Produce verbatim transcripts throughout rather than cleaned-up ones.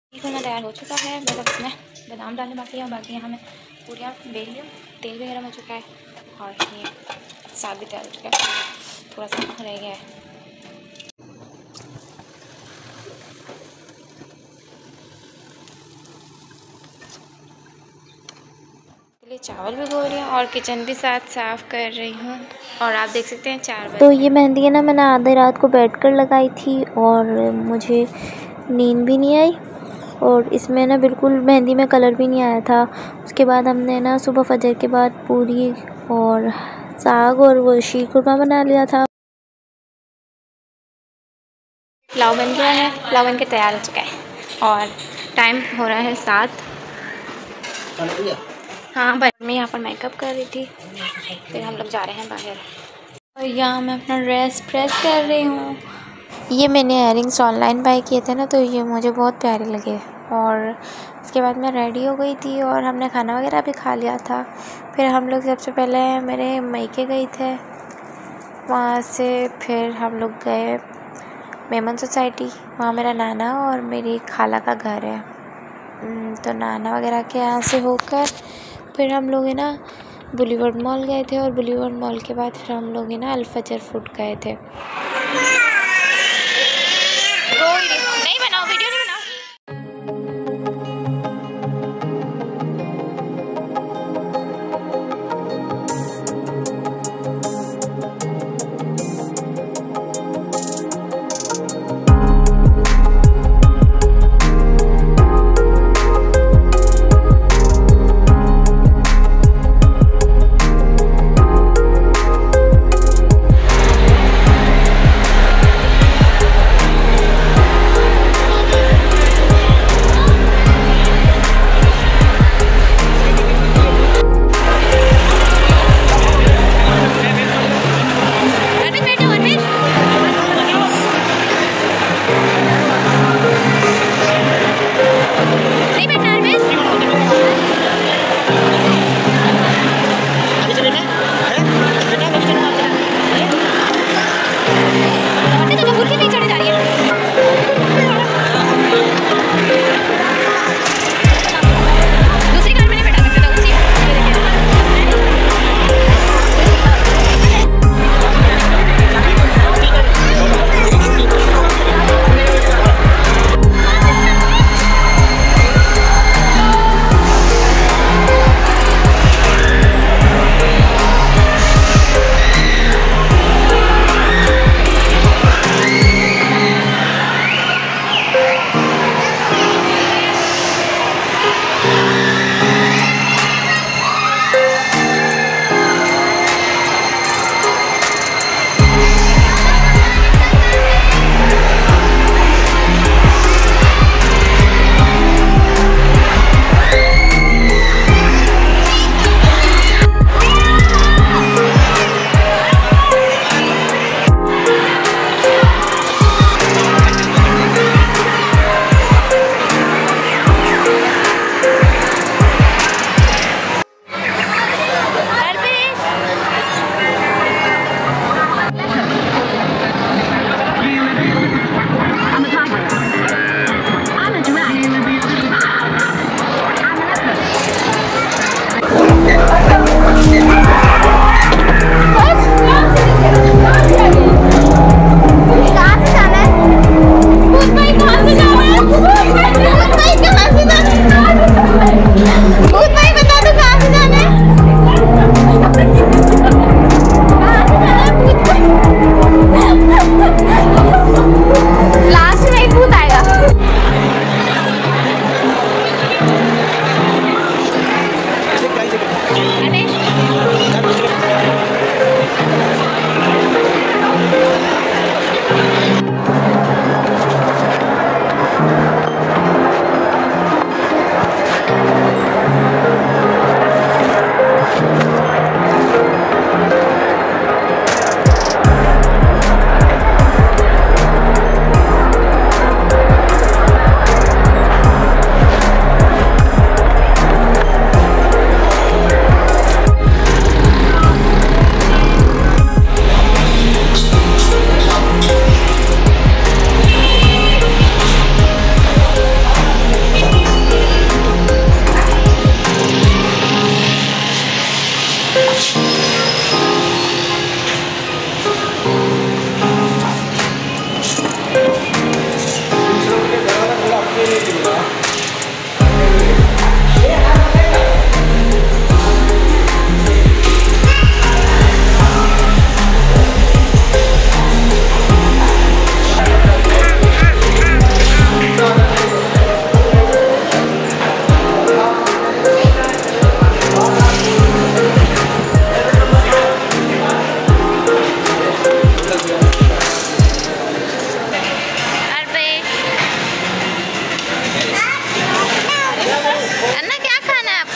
ये खाना तैयार हो चुका है, मतलब इसमें बादाम डालने बाकी है और बाकी यहाँ मैं पूरियाँ बेल लिया, तेल भी गर्म हो चुका है और ये साग भी तैयार हो चुका है, थोड़ा सा रह गया है। लिए चावल भिगो रही हूँ और किचन भी साथ साफ़ कर रही हूँ और आप देख सकते हैं चार बजे। तो ये मेहंदी है ना, मैंने आधी रात को बैठकर लगाई थी और मुझे नींद भी नहीं आई और इसमें ना बिल्कुल मेहंदी में कलर भी नहीं आया था। उसके बाद हमने ना सुबह फजर के बाद पूरी और साग और वो शीर कुरमा बना लिया था। पुलाव बन गया है, पुलाव बन के तैयार हो चुका है और टाइम हो रहा है सात। हाँ बस मैं यहाँ पर मेकअप कर रही थी, फिर हम लोग जा रहे हैं बाहर और यहाँ मैं अपना ड्रेस प्रेस कर रही हूँ। ये मैंने इयररिंग्स ऑनलाइन बाय किए थे ना, तो ये मुझे बहुत प्यारे लगे और इसके बाद मैं रेडी हो गई थी और हमने खाना वगैरह भी खा लिया था। फिर हम लोग सबसे पहले मेरे मायके गए थे, वहाँ से फिर हम लोग गए मेमन सोसाइटी, वहाँ मेरा नाना और मेरी खाला का घर है। तो नाना वगैरह के यहाँ से होकर फिर हम लोग है ना बुलीवर्ड मॉल गए थे और बुलीवर्ड मॉल के बाद फिर हम लोग है ना अल्फजर फूड गए थे। नहीं बनाओ वीडियो नहीं बनाओ।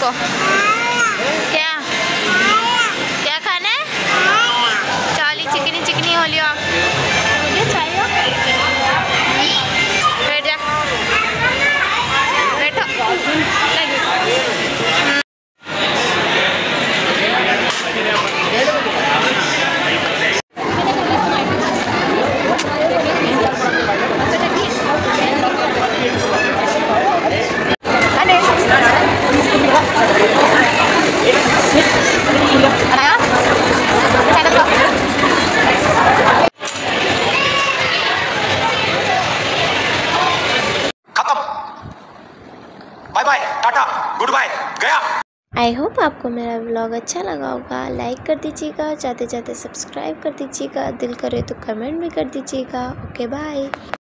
आपको? क्या क्या खाना है? चाली चिकनी चिकनी हो लियो आप। मुझे चाहिए। बैठ जा, बैठो। Bye bye, tata, good bye, गया। आई होप आपको मेरा व्लॉग अच्छा लगा होगा। लाइक कर दीजिएगा, चाहते चाहते सब्सक्राइब कर दीजिएगा, दिल करे तो कमेंट भी कर दीजिएगा। Okay bye.